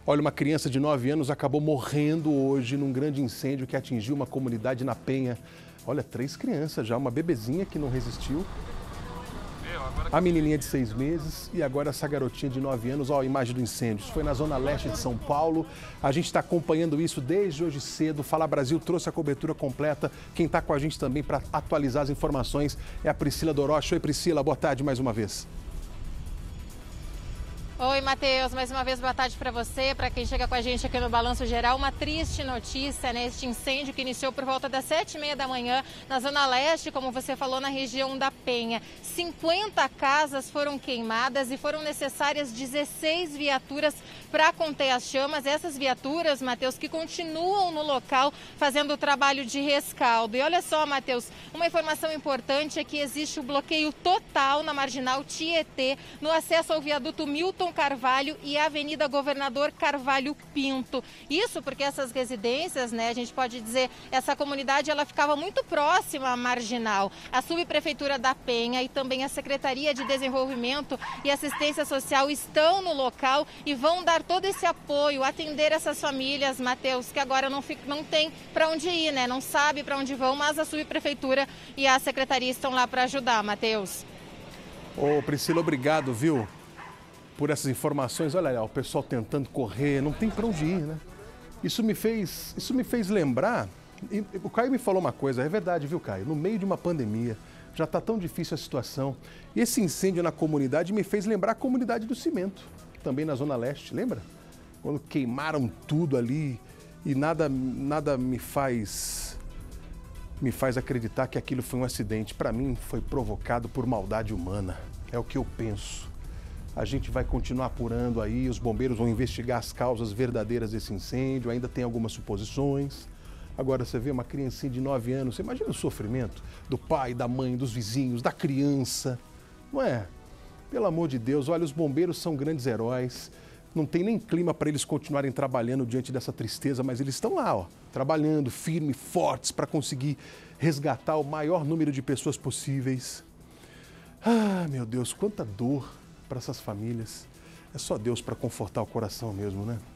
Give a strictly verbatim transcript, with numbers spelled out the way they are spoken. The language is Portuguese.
Olha, uma criança de nove anos acabou morrendo hoje num grande incêndio que atingiu uma comunidade na Penha. Olha, três crianças já, uma bebezinha que não resistiu, a menininha de seis meses e agora essa garotinha de nove anos. Olha a imagem do incêndio. Isso foi na zona leste de São Paulo. A gente está acompanhando isso desde hoje cedo. Fala Brasil trouxe a cobertura completa. Quem está com a gente também para atualizar as informações é a Priscila Dorocha. Oi, Priscila, boa tarde mais uma vez. Oi, Matheus, mais uma vez boa tarde para você, para quem chega com a gente aqui no Balanço Geral. Uma triste notícia, né? Este incêndio que iniciou por volta das sete e meia da manhã na Zona Leste, como você falou, na região da Penha. cinquenta casas foram queimadas e foram necessárias dezesseis viaturas para conter as chamas. Essas viaturas, Matheus, que continuam no local fazendo o trabalho de rescaldo. E olha só, Matheus, uma informação importante é que existe o bloqueio total na Marginal Tietê, no acesso ao viaduto Milton Carvalho e a Avenida Governador Carvalho Pinto. Isso porque essas residências, né, a gente pode dizer, essa comunidade, ela ficava muito próxima à Marginal. A Subprefeitura da Penha e também a Secretaria de Desenvolvimento e Assistência Social estão no local e vão dar todo esse apoio, atender essas famílias, Matheus, que agora não, fica, não tem para onde ir, né, não sabe para onde vão, mas a Subprefeitura e a Secretaria estão lá para ajudar, Matheus. Ô, Priscila, obrigado, viu? Por essas informações. Olha, o pessoal tentando correr, não tem para onde ir, né? Isso me fez, isso me fez lembrar, e o Caio me falou uma coisa, é verdade, viu, Caio? No meio de uma pandemia, já está tão difícil a situação. E esse incêndio na comunidade me fez lembrar a comunidade do Cimento, também na Zona Leste, lembra? Quando queimaram tudo ali e nada, nada me faz, me faz acreditar que aquilo foi um acidente. Para mim, foi provocado por maldade humana, é o que eu penso. A gente vai continuar apurando aí, os bombeiros vão investigar as causas verdadeiras desse incêndio, ainda tem algumas suposições. Agora você vê uma criancinha de nove anos, você imagina o sofrimento do pai, da mãe, dos vizinhos, da criança, não é? Pelo amor de Deus, olha, os bombeiros são grandes heróis, não tem nem clima para eles continuarem trabalhando diante dessa tristeza, mas eles estão lá, ó, trabalhando firmes, fortes, para conseguir resgatar o maior número de pessoas possíveis. Ah, meu Deus, quanta dor para essas famílias. É só Deus para confortar o coração mesmo, né?